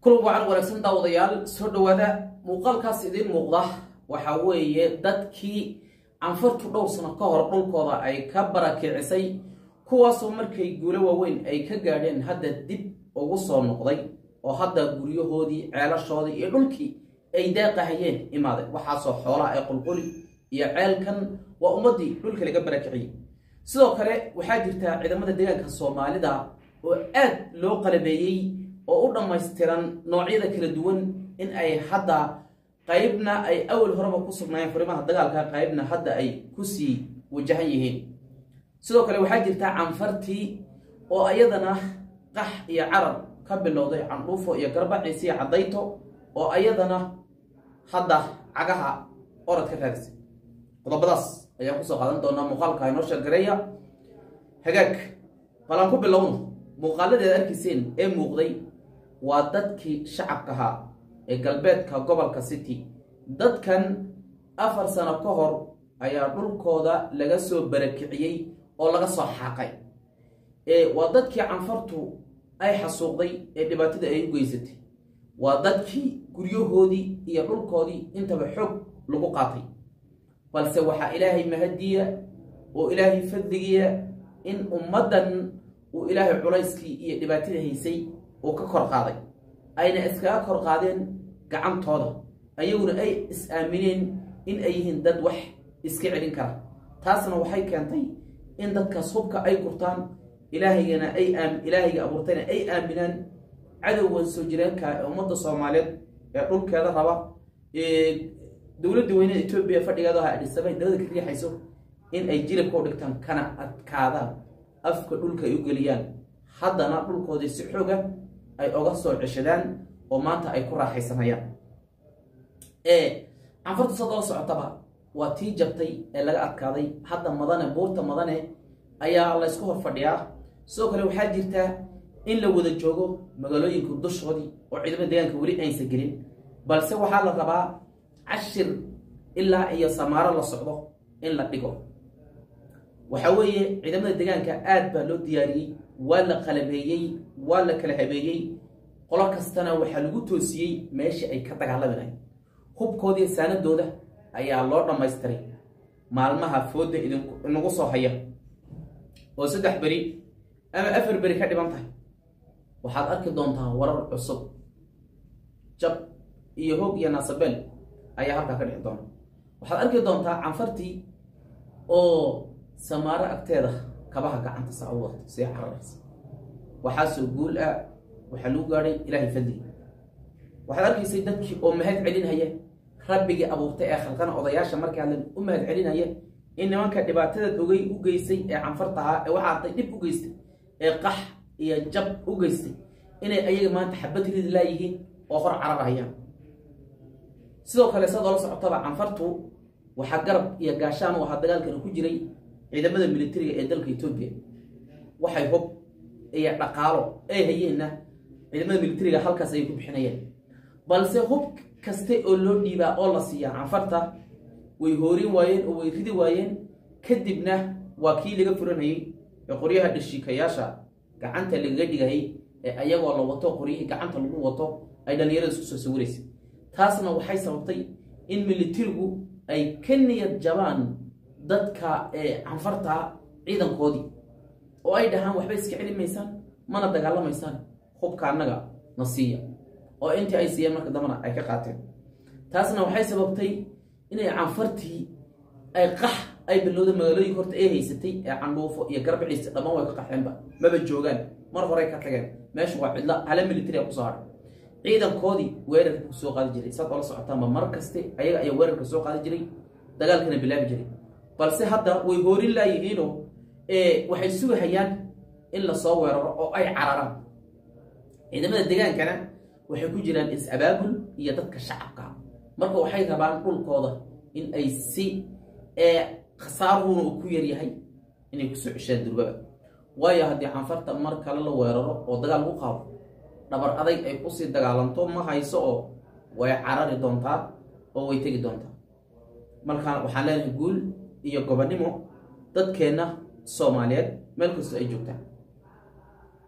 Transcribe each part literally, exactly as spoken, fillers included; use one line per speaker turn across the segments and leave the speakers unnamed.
كل وعن ورسن داوديال سو دوادا muuqaalkaas idin muuqda waxa weeye dadkii anfartu dhowr sano ka hor dhulkooda ay ka barakicisay kuwaas oo markay guulo waaweyn ay ka gaadheen hadda dib ugu soo noqday oo hadda guryahoodii ceelashoodii iyo dhulkii ay deeqahayeen imaade waxa soo xoolaha ay qulquli iyo ceelkan waa ummadii dhulka laga barakiciyay sidoo kale waxa jirta ciidamada deegaanka Soomaalida oo aad loo qalabeeyay oo u dhameystiran noocyada kala duwan in ay hadda qaybna ay awal horeba ku sugnaayeen fariimaha dagaalka qaybna hadda ay ku sii wajahan yihiin sidoo kale waxa jirta canfartii oo ayadana qax iyo carab ka bilowday candhuufo iyo garbaciisi iyo cadayto oo ayadana hadda cagaha orad ka raadisay qodobadaas ayaa ku soo qaadan doona muuqaalka inoo sheegareeya hagaag balan ku bilowno muuqaaladeeda arkiiseen ee muuqday waa dadkii shacabka ahaa ee galbeedka gobolka City dadkan afar sano ka hor ayaa dhulkooda laga soo barakiciyay oo laga soo xaqay ee waa dadkii canfartu ay xasuuqday ee dhibaatada ay u geysatay waa dadkii guryahoodii iyo dhulkoodii intaba xog lagu qaatay balse waxa ilaahay mahadiya oo ilaahay fadligiya in ummadan uu ilaahay culayskii iyo dhibaatada haysay oo ka kor qaaday ayna iska kor qaadeen gacantooda ayaguna ay is aamineen in ay yihiin dad wax iska celin kara taasna waxay keentay in dadka subka ay gurtaan ilaahayna ay aam ilaahiga abuurtayna ay aaminaan cadawgan soo jireenka ummadda Soomaaliyeed ee dhulkeeda raba ee dawladda weynada Itoobiya fadhigeeda ha dhisabay dawladda ka riixayso in ay jirib ku dhigtaan kana adkaadaan afka dhulka ay u galiyaan haddana dhulkoodii si xoog ah ay uga soo ceshadaan oo maanta ay ku raaxaysanayaan ee canfartu sadoo socotaba waa tii jabtay ee laga adkaaday hadda madane buurta madane ayaa la isku hor fadhiyaa soo kale waxa jirta in la wada joogo magaalooyinka dushoodii oo ciidamada deegaanka wali aysan gelin balse waxa la rabaa cashir ilaa iyo samaaro la socdo in la dhigo waxa weeye ciidamada deegaanka aad baa loo diyaariyay waa la qalabeeyay waa la kala habeeyay qolo kastana waxa lagu toosiyay meesha ay ka dagaalamayaan hubkoodii saanadooda ayaa loo dhameystiray maalmaha fooda inagu soo haya oo saddex bari ama afar bari ka dhiban tahay waxaad arki doontaa warar cusub jab iyo hoog iyo nasabel ayaa halka ka dhixi doona waxaad arki doontaa canfartii oo samaaro agteeda kabaha gacanta saawad si xarays waxa soo guul ah waxa lagu gaaray ilaahay fadli waxa arkaysay dadkii oo mahad celinaya rabbiga abuurtay ee khalqana odayaasha markii aan u mahad celinaya in nimanka dhibaatada ogay u geysay ee canfartaha ee waxa ay dib u geystay ee qax iyo jab u geystay inay ayaga maanta xabad rid laayihiin oo hor cararayaan sidoo kale sadoo la socotaba canfartu waxa garab iyo gaashaan waxa dagaalkan ku jiray ciidamada militariga ee dalka Itoobiya waxay hub iyo dhaqaalo ay hayeenna ciidamada militariga halkaas ay ku bixinayeen balse hub kaste oo loo dhiibaa oo la siiyaa canfarta way hoorin waayeen oo way ridi waayeen kadibna waa kii laga furanayay ee qoryaha dhishikayaasha gacanta laga dhigay ee ayagoo la wato qoryihi gacanta lagu wato ay dhalinyarada isku soo sawiraysay taasna waxay sababtay in militarigu ay ka niyad jabaan dadka ee canfarta ciidankoodii oo ay dhahaan waxba iska celimaysaan mana dagaalamaysaan hubka anaga nasiya oo intii ay siiyeen marka damana ay ka qaateen taasna waxay sababtay inay canfartii ay qax ay bilowda magaalooyinka horta ay haysatay ee candhuufo iyo garbaciisa dhamaan way ka qaxeenba maba joogaan mar hore ka tageen meesha waa cidla ala military ku soo haray ciidankoodii weerarka ku soo qaadi jiray sad oo la socotaan mar kaste ayaga ay weerarka soo qaadi jiray dagaalkana bilaabi jiray balse hadda way hoorin laayihiin ee waxay sugayaan in la soo weeraro oo ay cararaan ciidamada deegaankana waxay ku jiraan is abaabul iyo dadka shacabka marka waxay rabaan dhulkooda in ay si ee khasaaruhu ku yar yahay inay ku soo ceshadaan durbaba waayo hadii canfarta mar kale la weeraro oo dagaal lagu qaado dhabar adag ay ku sii dagaalanto ma hayso oo way carari doontaa oo way tagi doontaa marka waxaan leenahay guul iyo gobonimo dadkeena Soomaaliyeed meel kasta ay joogtaan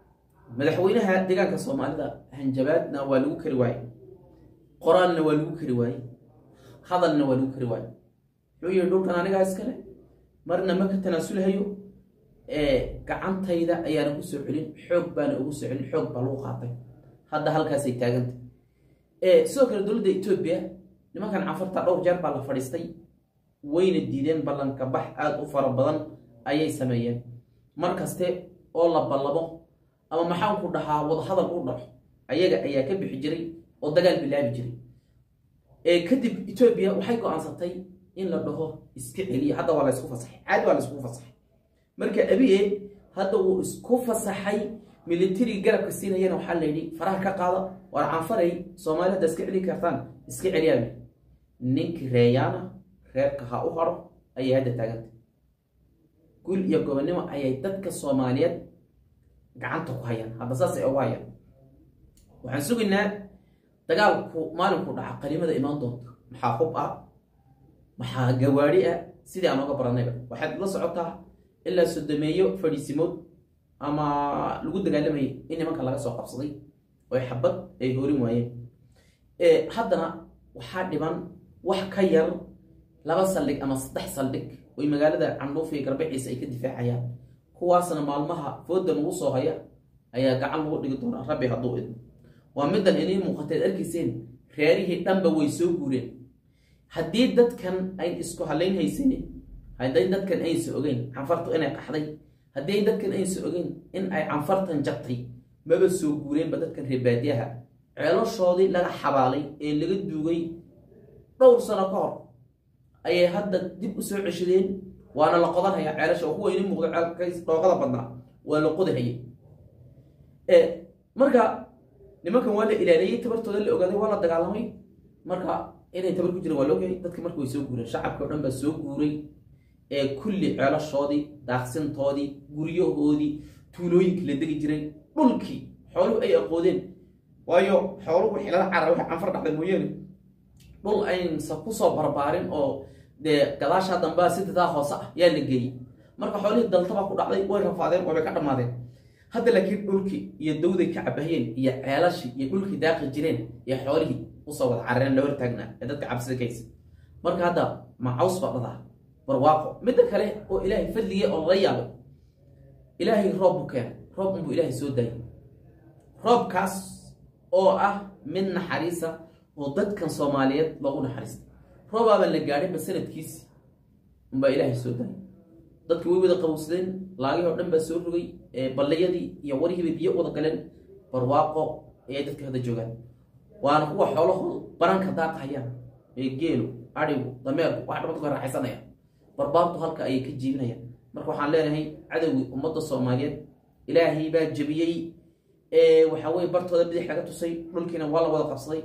madaxweynaha deegaanka Soomaalida hanjabaadna waa lagu kari waayay qoraalna waa lagu kari waayay hadalna waa lagu kari waayay wuxuu yiri dhulkan aniga iskale marna ma ka tanaasulahayo ee gacantayda ayaan ku soo celin xoog baan ugu soo celin xoog baa lagu qaatay hadda halkaas ay taagantay ee soo kale dawladda Itoobiya nimankan cafarta dhowr jeer baa la fadhiistay wayna diideen ballanka bax aad u fara badan ayay sameeyeen markaste oo la ballabo ama maxaan ku dhahaa wada hadal u dhaxo ayaga ayaa ka bixi jiray oo dagaal bilaabi jiray ee kadib Itoobiya waxay go'aansatay in la dhaho iska celiya hadda waa la isku fasaxay aad waa la isku fasaxay marka abiye hadda uu isku fasaxay military garabka siinayna waxa la yiri faraha ka qaada war aanfaray Soomaalida iska celi kartaan iska celiyaan ninki reeyana reerka ha u haro ayay hadda taagantay kul iyo gobonimo ayay dadka Soomaaliyeed gacanta ku hayaan hadda saas ay u hayaan waxaan suginaa dagaalku maalinku dhaca qalimada imaan doonta maxaa xub ah maxaa gawaari ah sidii aan uga baranay waxaad la socotaa ilaa sodomeeyo fadhiisimood ama lagu dagaalamay in nimanka laga soo qabsaday oo xabad ay hoorin waayeen ee haddana waxa dhiban wax ka yar laba saldhig ama saddex saldhig oo magaalada Candhuuf iyo Garbaciisa ay ka difaacayaan kuwaasna maalmaha foodan ugu soo haya ayaa gacan lagu dhigi doona rabbi haduu idin waa midan inay muuqateed arkiiseen reerihii dhanba way soo guureen haddii dadkan ay isku haleyn haysan haddii dadkan ay soo ogeyn canfartu inay qaxday haddii dadkan ay soo ogeyn in ay canfartan jabtay maba soo guureen ba dadkan reebaadiyaha ceelashoodii laga xabaalay ee laga duugay dhowr sano ka hor ayay hadda dib u soo ceshadeen waana la qodanaya ceelasha oo kuwa inay muuqdo ceelkays dhooqada badnaa waa la qodahayay ee marka nimankan waa la ilaaliyay tabartooda la ogaaday waa la dagaalamay marka inay tabar ku jiraan waa la ogyahay dadka markay way soo guureen shacabka dhan baa soo guuray ee kulli ceelashoodii daaqsintoodii guryahoodii tuulooyinkii la degi jiray dhulkii xooluhu ay aqoodeen waayo xooluhu wixii laga carray waxa anfar dhacday mooyeen dhul ayn sa ku soo barbaarin oo de gadaasha damba sidada hoose ah yaa la geeyay marka xoolihii daltaba ku dhacday way rafaadeen oo way ka dhamaadeen hadda laakiin dhulkii iyo dawday ka cabaheen iyo ceelashii iyo dhulkii daaqi jireen iyo xoolihii u soo wada carreen la hortaagnaa ee dadka cabsida kaysa marka hadda ma caws badada barwaaqo mid kale oo ilaahay fadliye oo la yaabo ilaahay roob keen roob uu ilaahay soo daayay roobkaas oo ah min naxariisa oo dadkan Soomaaliyeed lagu naxariisto roobaba la gaaray basanadkiis umba ilaahay soo daayay dadku way wada qabowsadeen laagay oo dhan ba soo rugay ee ballayadii iyo warihii biyo wada galeen barwaaqo ee dadka hada joogan waana kuwa xoolahood baranka daaqayaan ee geelo arigu dameerku wax dhamad ku raaxaysanaya barbaartu halka ay ka jiibinayaan marka waxaan leenahay cadawgi ummadda Soomaaliyeed ilaahay baa jabiyay ee waxa way bartooda bidix laga tusay dhulkiina waa la wada qabsaday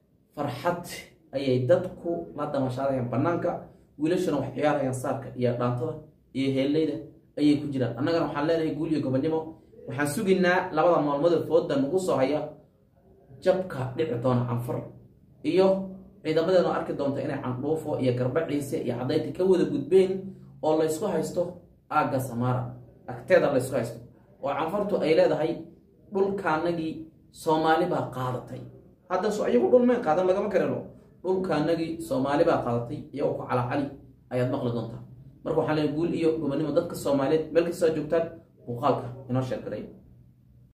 farxad ayay dadku la damashadayaan banaanka wiilashana wax ciyaarayaan saarka iyo dhaantada iyo heeleyda ayay ku jiraan annagana waxaan leenahay guul iyo gobonimo waxaan suginaa labada maalmood foodan ugu soo haya jabka dhici doona canfar iyo ciidamadeena arki doonta inay Candhuufo iyo Garbaciisa iyo Cadayti ka wada gudbeen oo la isku haysto aaga Samaara agteeda la isku haysto oo canfartu ay leedahay dhulkaanagii Soomaali baa qaadatay hadda soo ayagu dhul meen qaadan laga ma karano dhulkaanagii Soomaali baa qaadatay iyo ku cala cali ayaad maqli doontaa marka waxaan leeyahay guul iyo gobonimo dadka Soomaaliyeed meel kasta joogtaan muuqaalka inoo sheeg garay